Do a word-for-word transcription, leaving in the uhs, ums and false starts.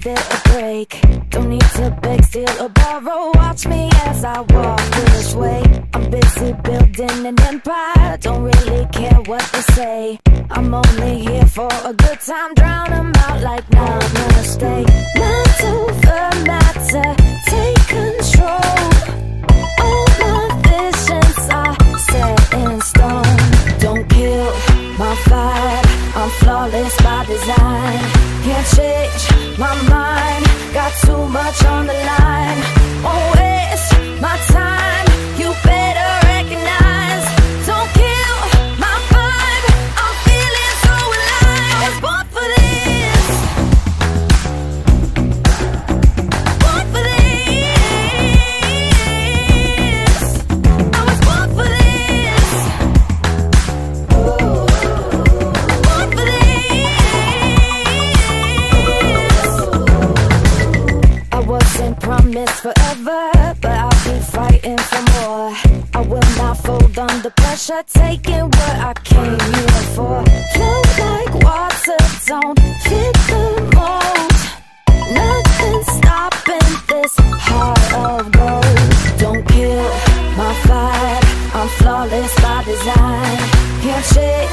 it a break. Don't need to beg, steal or borrow. Watch me as I walk this way. I'm busy building an empire. Don't really care what they say. I'm only here for a good time. Drown them out like now, gonna stay. Mind over matter, take control. All my visions are set in stone. Don't kill my vibe, I'm flawless by design. Can't change my mind, got too much on the line. Won't waste my time, you better recognize. Don't kill my vibe, I'm feeling so alive. I was born for this, born for this. I was born for this, born for this. I wasn't promised forever, but I'll be fighting for more. I will not fold under pressure, taking what I came here for. Flow like water, don't fit the mold. Nothing stopping this heart of gold. Don't kill my vibe, I'm flawless by design. Can't shake